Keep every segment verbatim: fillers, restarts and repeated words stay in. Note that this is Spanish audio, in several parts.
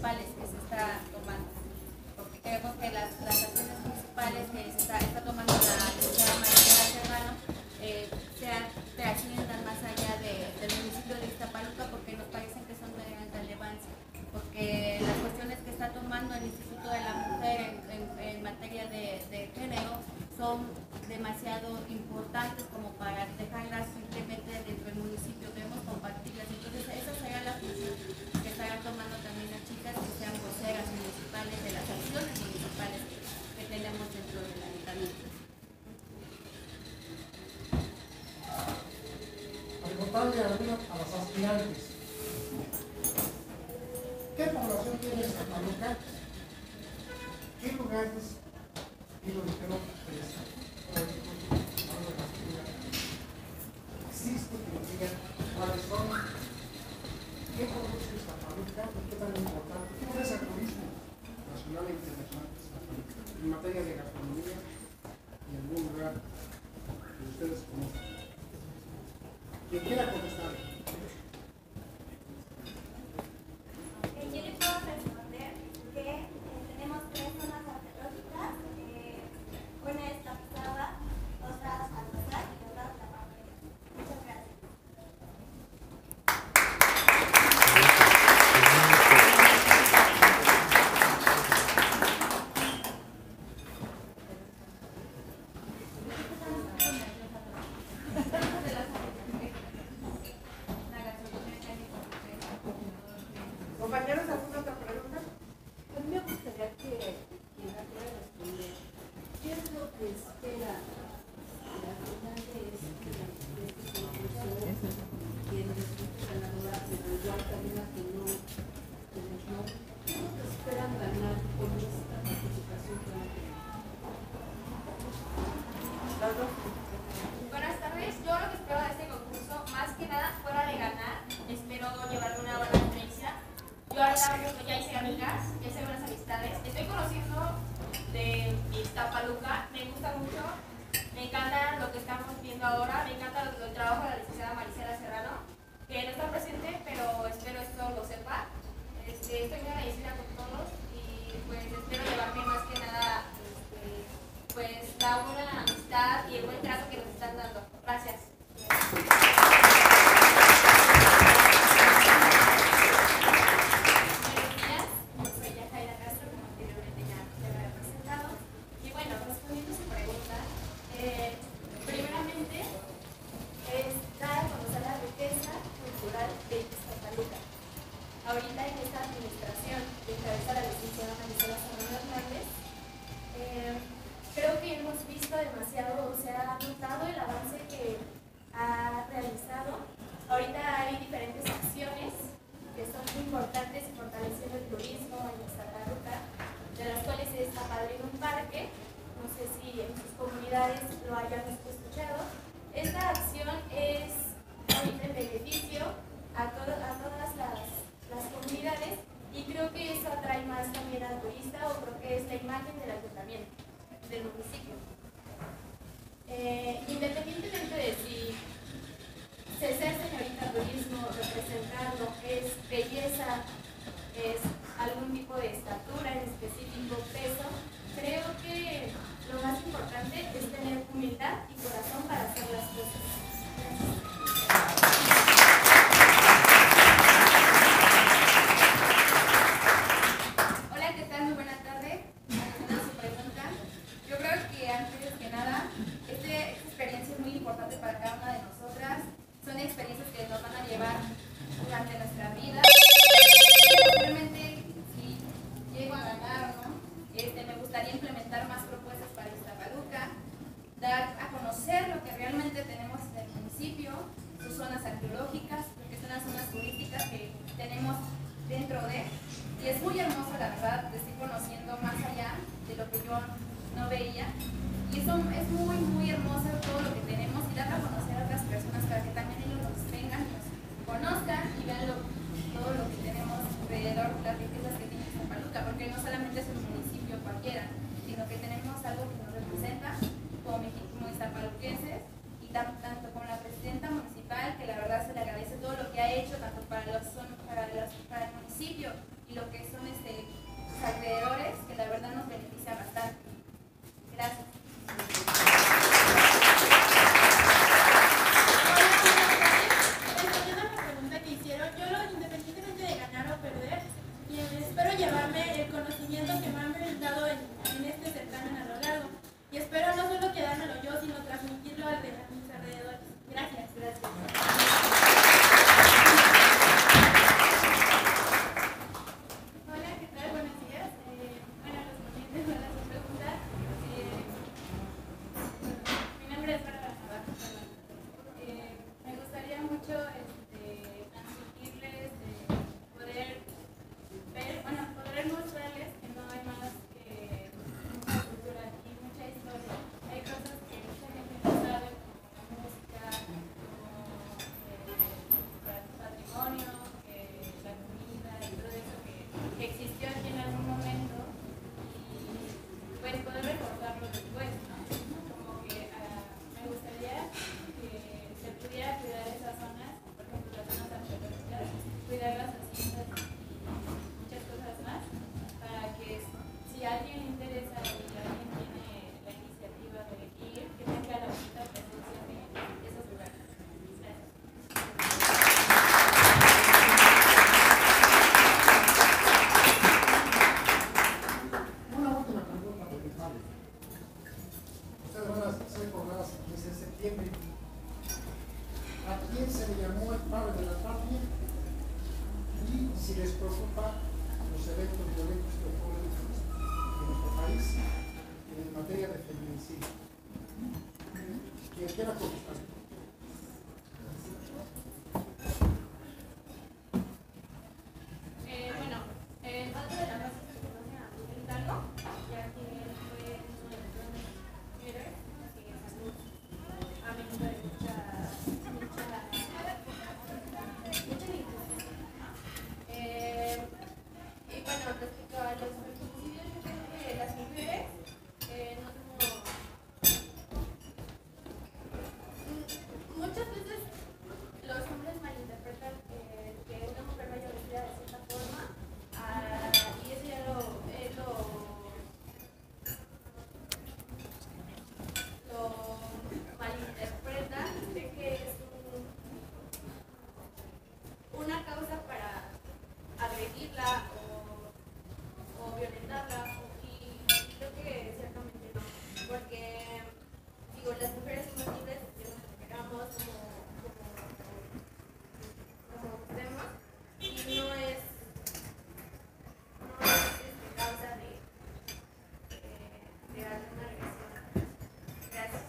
municipales que se está tomando, porque creemos que las, las acciones municipales que se está, está tomando la licenciada Maricela Serrano eh, sean, trasciendan más allá de, del municipio de Iztapaluca, porque nos parecen que son de gran relevancia, porque las cuestiones que está tomando el Instituto de la Mujer en, en, en materia de, de género son demasiado importantes como para dejarlas simplemente dentro del municipio. Debemos compartirlas. Entonces esa será la función que estarán tomando también las chicas, que sean voceras municipales de las acciones municipales que tenemos dentro del ayuntamiento. Preguntarle a, a los aspirantes, ¿qué población tiene Iztapaluca? ¿Qué lugares y lo dijeron existe que nos digan cuáles son, qué produce Iztapaluca y qué tan importante, cómo es el turismo nacional e internacional de Iztapaluca en materia de gastronomía y en algún lugar que ustedes conozcan. Quien quiera contestar. Compañeros, ¿alguna otra pregunta? Pues me gustaría que quien la pueda responder, ¿qué es lo que espera la final de este concurso y el resultado ganadora, pero igual también a que no, quienes no, qué es lo que esperan ganar con esta participación que van a tener? Buenas tardes, yo lo que espero de este concurso, más que nada, fuera de ganar, espero llevarme una buena experiencia. Yo ahorita mismo ya hice amigas, ya hice buenas amistades, estoy conociendo de Iztapaluca, me gusta mucho, me encanta lo que estamos viendo ahora, me encanta el, el trabajo de la licenciada Maricela Serrano, que no está presente, pero espero esto lo sepa. Este, estoy muy agradecida con todos y pues espero llevarme más que nada este, pues la buena amistad y el buen trato que nos están dando. Gracias. Ahorita en esta administración que encabeza la licenciada Maricela Serrano Hernández, eh, creo que hemos visto demasiado, se ha notado el avance que ha realizado. Ahorita hay diferentes acciones que son muy importantes y fortaleciendo el turismo en Iztapaluca, de las cuales se está padriendo un parque, no sé si en sus comunidades lo hayan escuchado. Esta acción es ahorita en beneficio a, todo, a todas las las comunidades y creo que eso atrae más también al turista, o creo que es la imagen del ayuntamiento, del municipio. Eh, independientemente de si ser señorita turismo, representarlo, es belleza, es algún tipo de estatura en específico, peso, creo que lo más importante es tener humildad y corazón para hacer las cosas. Gracias. Para cada una de nosotras, son experiencias que nos van a llevar durante nuestra vida. Realmente, si llego a ganar, ¿no? este, me gustaría implementar más propuestas para Iztapaluca, dar a conocer lo que realmente tenemos en el municipio, sus zonas arqueológicas, porque son las zonas turísticas que tenemos dentro de, y es muy hermoso, la verdad, de estoy conociendo más allá de lo que yo no veía. Y eso es muy, muy hermoso todo lo que tenemos y darlo a conocer a otras personas para que también ellos nos vengan, nos conozcan y vean lo, todo lo que tenemos alrededor, las riquezas que tiene Iztapaluca, porque no solamente es un municipio cualquiera, sino que tenemos algo que nos representa como, como iztapaluquenses y tanto, tanto con la presidenta municipal, que la verdad se le agradece todo lo que ha hecho, tanto para, los, para, los, para el municipio y lo que son cocinas y muchas cosas más, para que si a alguien le interesa y alguien tiene la iniciativa de ir, que tenga la bonita presencia de esos lugares. Gracias. Una última pregunta de mi padre. Ustedes van a ser jornadas desde septiembre. ¿A quién se le llamó el padre de la patria? Y si les preocupa los eventos violentos que ocurren en nuestro país en materia de feminicidio. Quien quiera contestar. Eh, bueno, el padre de la raza se conoce a Miguel Hidalgo, ya que él fue uno de los grandes líderes que salud a menudo de mucha, mucha, mucha injusticia. Eh, y bueno, respecto a los feminicidios, yo creo que las mujeres eh, no somos. Muchas veces los hombres malinterpretan eh, que una mujer vaya vestida de cierta forma, ah, y eso ya lo, eh, lo, lo malinterpretan de que es un, una causa para agredirla o, o violentarla, y creo que ciertamente no, porque digo, las mujeres somos libres de lo que queramos como, como, como tema, y no es, no es este, causa de, de, de alguna agresión. Gracias.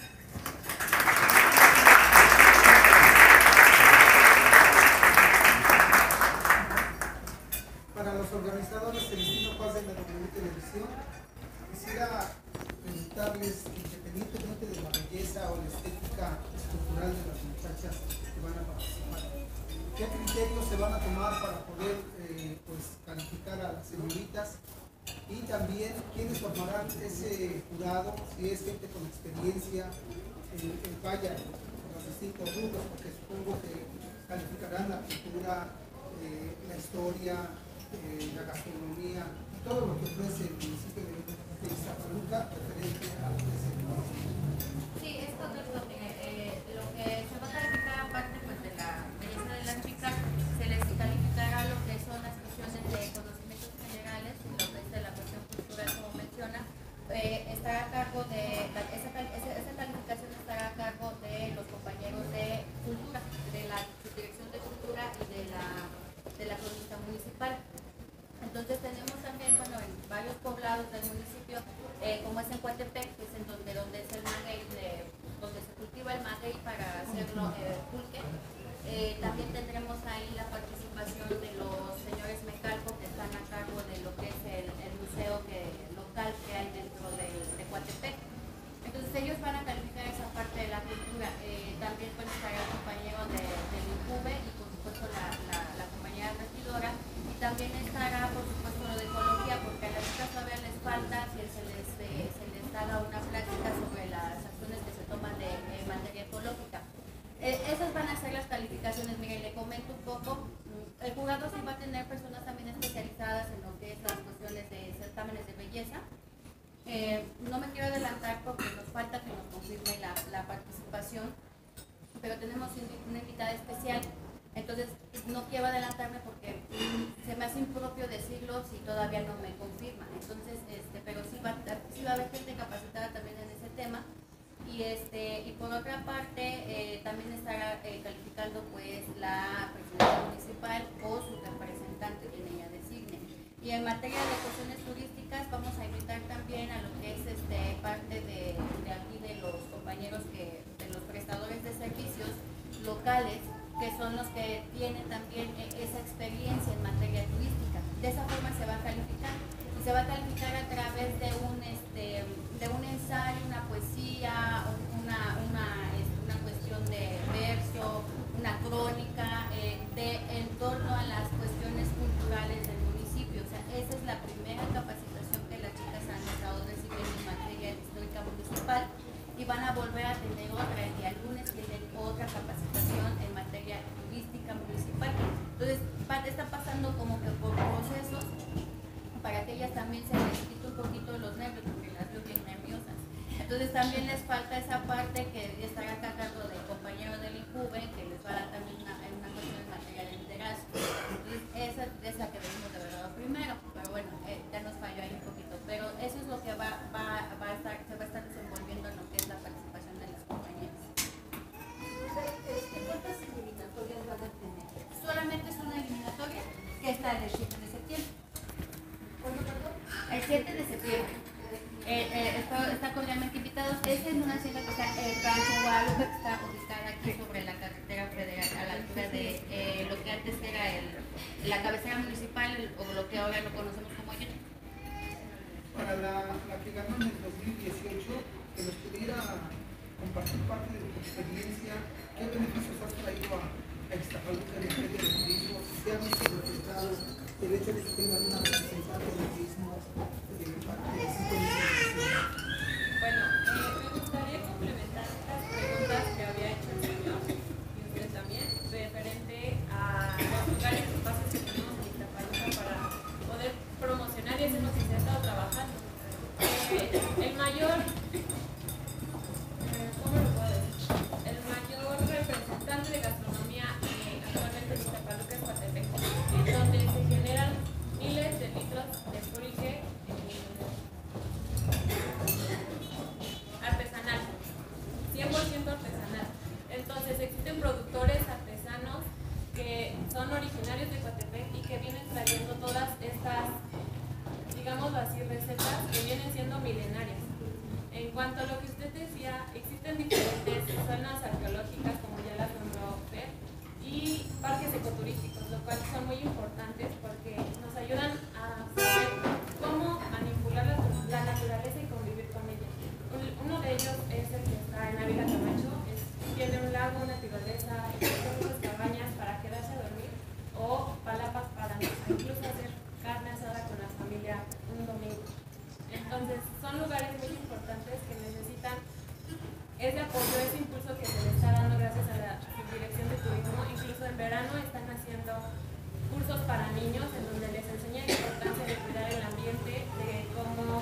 Para los organizadores del Destino Paz de la W Televisión, quisiera preguntarles, independientemente de la belleza o la estética estructural de las muchachas que van a participar, ¿qué criterios se van a tomar para poder eh, pues, calificar a las señoritas? Y también, ¿quiénes formarán ese jurado? Si es gente con experiencia en, en vaya, en los distintos rubros, porque supongo que calificarán la cultura, eh, la historia, eh, la gastronomía, y todo lo que ofrece el municipio de, de Iztapaluca referente a lo que es el municipio. Sí, es correcto. Eh, lo que se va a calificar, aparte pues, de la belleza de las chicas, se les calificará lo que son las cuestiones de conocimientos generales, lo que es de la cuestión cultural, como menciona. Eh, estará a cargo de, la, esa, esa, esa calificación estará a cargo de los compañeros de cultura, de la subdirección de cultura y de la, de la cronista municipal. Entonces tenemos también, bueno, en varios poblados del municipio, eh, como es en Coatepec, que es en donde, donde es el maguey, de, donde se cultiva el maguey para hacerlo eh, pulque. Eh, también tendremos ahí la participación de los señores Mecalco, que están a cargo de lo que es el, el museo que, local que hay dentro de, de Coatepec. Entonces ellos van a calificar esa parte de la cultura. Eh, también pues, estará el compañero de, del INCUBE y por supuesto la, la, la compañera regidora. Y también estará por supuesto lo de ecología, porque a las chicas todavía les falta que se les, eh, se les haga una plática sobre las acciones que se toman de, de materia ecológica. Eh, esas van a ser las calificaciones. Miren, le comento un poco. El jurado sí va a tener personas también especializadas en lo que es las cuestiones de certámenes de belleza. Eh, no me quiero adelantar porque nos falta que nos confirme la, la participación, pero tenemos una invitada especial. Entonces, no quiero adelantarme porque se me hace impropio decirlo si todavía no me confirma. Entonces, este, pero sí va, sí va a haber gente capacitada también en ese tema. Y, este, y por otra parte, eh, también estará eh, calificando pues la presidenta municipal o su representante, quien ella designe. Y en materia de cuestiones turísticas, vamos a invitar también a lo que es este, parte de, de aquí de los compañeros, que, de los prestadores de servicios locales, que son los que tienen también esa experiencia en materia turística. De esa forma se va a calificar. Y se va a calificar a través de un, este, de un ensayo, una poesía, una, una, una cuestión de verso, una crónica, eh, de, en torno a las cuestiones culturales del municipio. O sea, esa es la primera capacitación que las chicas han estado recibiendo en materia histórica municipal, y van a volver a tener otra el día lunes, tienen otra capacitación en materia turística municipal. Entonces, está pasando pasando como que por procesos para que ellas también se les quite un poquito los nervios, porque las veo bien nerviosas. Entonces también les falta esa parte que estará acá a cargo del compañero del INJUVE, que les va a dar también una, una cuestión en materia de liderazgo. Entonces esa es la que venimos de verdad primero, pero bueno, eh, ya nos falló ahí un poquito. Pero eso es lo que va, va, va a estar, se va a estar desenvolviendo en lo que es la participación de las compañeras. ¿Cuántas eliminatorias van a tener? Solamente es una eliminatoria que está el siete de septiembre. ¿Cuándo, perdón? El siete de septiembre. Eh, eh, está, está cordialmente invitados. Es en una hacienda que está en Rancho Guadalupe, que está ubicada aquí sobre la carretera federal, a la altura de eh, lo que antes era el, la cabecera municipal, o lo que ahora lo conocemos como Ayuno. Para la, la que ganó en el dos mil dieciocho, que nos pudiera compartir parte de tu experiencia, qué beneficios has traído a, a Ixtapaluca en materia de turismo, si han visto resultados, el hecho de que tengan una representante de turismo de parte de cinco mil. Bueno, eh, me gustaría complementar estas preguntas que había hecho el señor y usted también, referente a los lugares y espacios que tenemos en Ixtapaluca para poder promocionar, y eso es lo que se ha estado trabajando. Eh, el mayor, eh, ¿cómo lo puedo decir? El mayor representante de gastronomía eh, actualmente en Ixtapaluca es Coatepec, en donde se generan miles de litros de pulque artesanal, cien por ciento artesanal. Entonces existen productores artesanos que son originarios de Coatepec y que vienen trayendo todas estas, digámoslo así, recetas que vienen siendo milenarias. En cuanto a lo que usted decía, existen diferentes zonas arqueológicas, como ya las nombró Fer, y parques ecoturísticos, lo cual son muy importantes porque nos ayudan a saber cómo manipular la, la naturaleza y convivir con ella. Uno de ellos es el que está en Ávila Camacho, es, tiene un lago, una tirolesa, existen muchas cabañas para quedarse a dormir o palapas para incluso hacer carne asada con la familia un domingo. Entonces son lugares muy importantes que necesitan ese apoyo, ese impulso que se les está dando gracias a la Subdirección de Turismo. Incluso en verano están haciendo cursos para niños en donde les enseñan la importancia de cuidar el ambiente, de cómo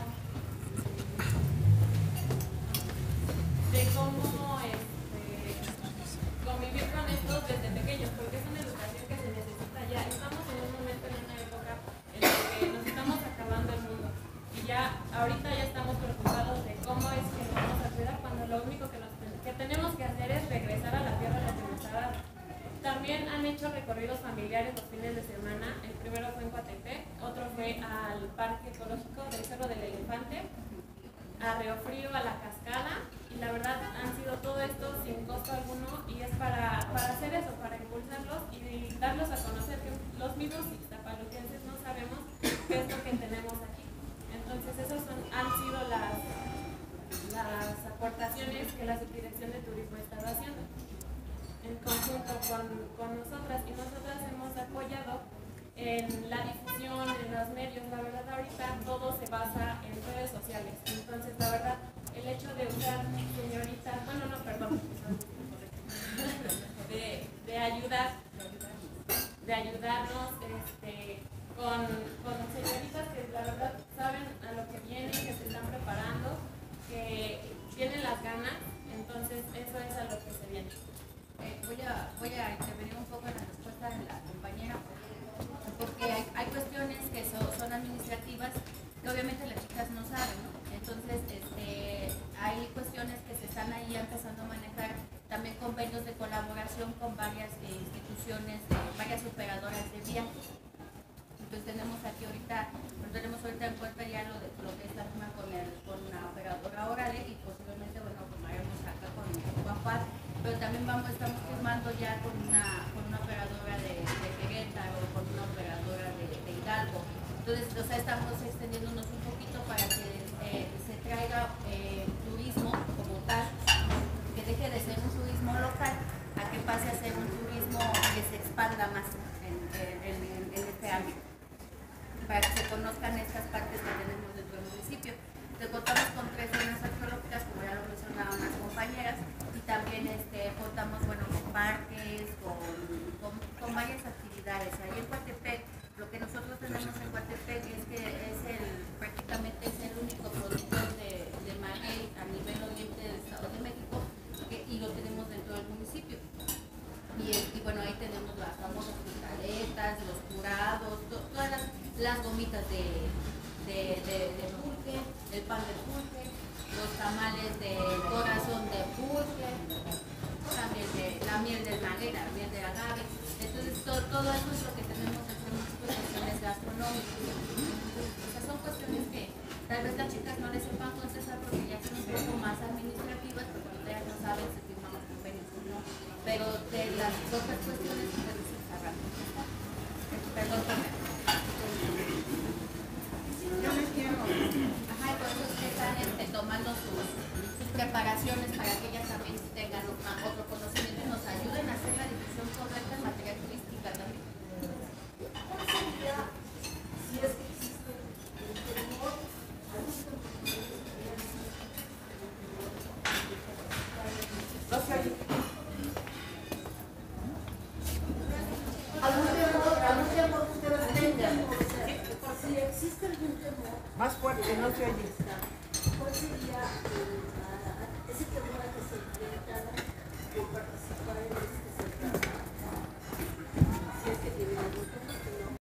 de cómo este, convivir con estos desde pequeños, porque es una educación que se necesita ya. Estamos en un momento, en una época en la que nos estamos acabando el mundo y ya ahorita ya estamos preocupados de cómo es que nos vamos a cuidar cuando lo único que, nos, que tenemos que hacer es regresar a la tierra a la que nos ha dado. También han hecho recorridos familiares los fines de semana. El primero fue en Coatepec, otro fue al Parque Ecológico del Cerro del Elefante, a Río Frío, a la Cascada, y la verdad han sido todo esto sin costo alguno, y es para, para hacer eso, para impulsarlos y darlos a conocer, que los mismos ixtapaluquenses no sabemos qué es lo que tenemos aquí. Entonces esas son, han sido las, las aportaciones que la Subdirección de Turismo ha estado haciendo en conjunto con, con nosotras, y nosotras hemos apoyado en la difusión, en los medios. La verdad ahorita todo se basa en redes sociales, entonces la verdad el hecho de usar señoritas, bueno no, perdón, de, de ayudar, de ayudarnos este, con, con señoritas que la verdad saben a lo que vienen, que se están preparando, que tienen las ganas, entonces eso es a lo que se viene. Eh, voy, a, voy a intervenir un poco en la respuesta de la compañera, porque hay, hay cuestiones que so, son administrativas que obviamente las chicas no saben, ¿no? Entonces este, hay cuestiones que se están ahí empezando a manejar, también convenios de colaboración con varias eh, instituciones, eh, varias operadoras de viajes. Entonces tenemos aquí ahorita, tenemos ahorita en cuenta ya lo, de, lo que es la firma con, el, con una operadora Orale, y posiblemente, bueno, firmaremos acá con Guapat, pero también vamos, estamos firmando ya con una, con una operadora de, de Querétaro, con una operadora de, de Hidalgo. Entonces, o sea, estamos extendiéndonos un poquito para que eh, se traiga eh, turismo como tal, que deje de ser un turismo local, a que pase a ser un turismo que se expanda más en, en, en, en este ámbito, para que se conozcan estas partes que tenemos dentro del municipio. Te contamos con tres zonas arqueológicas, como ya lo mencionaban las compañeras, y también este, contamos, bueno, con parques, con, con, con varias actividades. Ahí en Coatepec las gomitas de, de, de, de pulque, el pan de pulque, los tamales de corazón de pulque, también de la miel del maguey, la miel de agave. Entonces todo, todo eso es lo que tenemos en términos de cuestiones gastronómicas. Esas son cuestiones que tal vez las chicas no les sepan contestar porque ya son un poco más administrativas, porque ustedes no saben si firmamos convenios o no. Pero de las otras cuestiones ustedes se sabrán contestar. Perdón, perdón. Yo les quiero. Ajá, y por eso es que están este, tomando sus, sus preparaciones para que ellas también tengan una- otro conocimiento y nos ayuden a hacer la difusión correcta en materia turística también. ¿Cuál sería, si es que existe el temor a los algún temor, algún temor que ustedes tengan? Si existe algún temor, Más fuerte, no se oye. ¿cuál sería el, ah, ese temor a que se enfrentara por participar en este